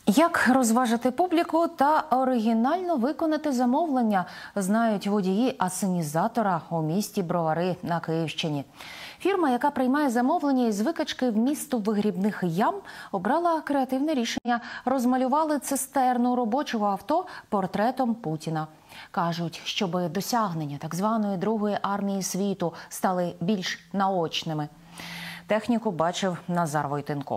Як розважити публіку та оригінально виконати замовлення, знають водії асенізатора у місті Бровари на Київщині. Фірма, яка приймає замовлення із викачки вмісту вигрібних ям, обрала креативне рішення. Розмалювали цистерну робочого авто портретом Путіна. Кажуть, щоб досягнення так званої Другої армії світу стали більш наочними. Техніку бачив Назар Войтенков.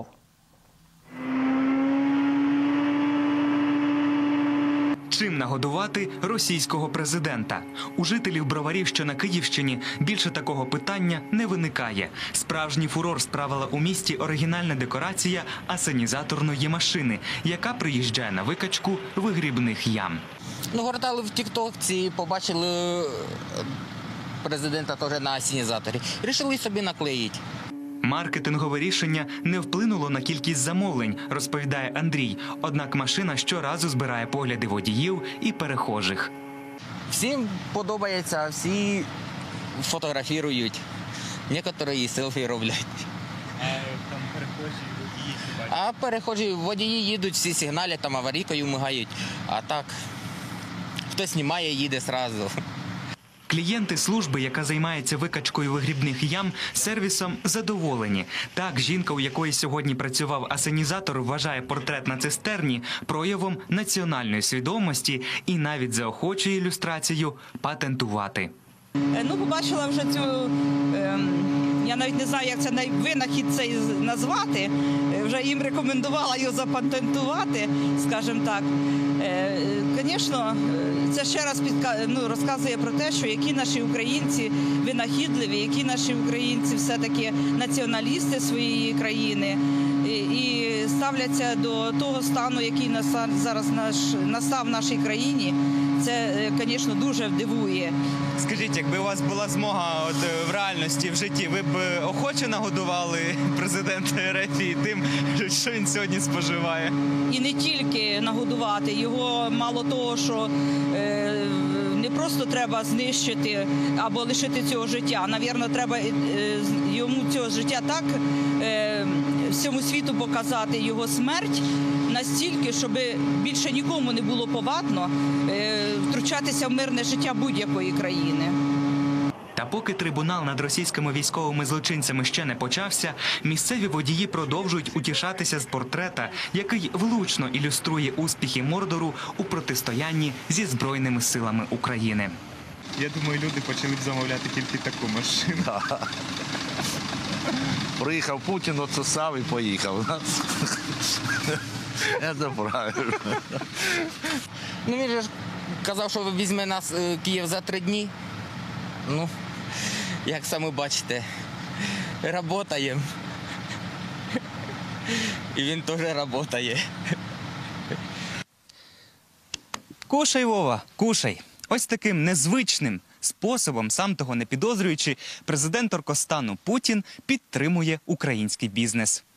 Чим нагодувати російського президента? У жителів Броварів, що на Київщині, більше такого питання не виникає. Справжній фурор справила у місті оригінальна декорація асенізаторної машини, яка приїжджає на викачку вигрібних ям. Гортали в тіктокці, побачили президента теж на асенізаторі. Рішили собі наклеїти. Маркетингове рішення не вплинуло на кількість замовлень, розповідає Андрій. Однак машина щоразу збирає погляди водіїв і перехожих. Всім подобається, всі фотографують, некоторі і селфі роблять. Там перехожі водії А перехожі водії їдуть, всі сигналять, там аварійкою мигають. А так, хто знімає, їде одразу. Клієнти служби, яка займається викачкою вигрібних ям, сервісом задоволені. Так, жінка, у якої сьогодні працював асенізатор, вважає портрет на цистерні проявом національної свідомості і навіть заохочує ілюстрацію патентувати. Побачила вже цю, я навіть не знаю, як це винахід цей назвати, вже їм рекомендувала його запатентувати, скажімо так. Звісно, це ще раз розказує про те, що які наші українці винахідливі, які наші українці все-таки націоналісти своєї країни і ставляться до того стану, який зараз настав в нашій країні. Це, звісно, дуже дивує. Скажіть, якби у вас була змога в реальності, в житті, ви б охоче нагодували президента РФ тим, що він сьогодні споживає? І не тільки нагодувати, його мало того, що не просто треба знищити або лишити цього життя. Навірно, треба йому цього життя так всьому світу показати його смерть настільки, щоб більше нікому не було повадно втручатися в мирне життя будь-якої країни. Та поки трибунал над російськими військовими злочинцями ще не почався, місцеві водії продовжують утішатися з портрета, який влучно ілюструє успіхи Мордору у протистоянні зі Збройними силами України. Я думаю, люди почали замовляти тільки таку машину. Приїхав Путін, оцесав і поїхав. Це правильно. Він же казав, що візьме нас Київ за 3 дні. Як самі бачите, працюємо. І він теж працює. Кушай, Вова, кушай. Ось таким незвичним способом, сам того не підозрюючи, президент Оркостану Путін підтримує український бізнес.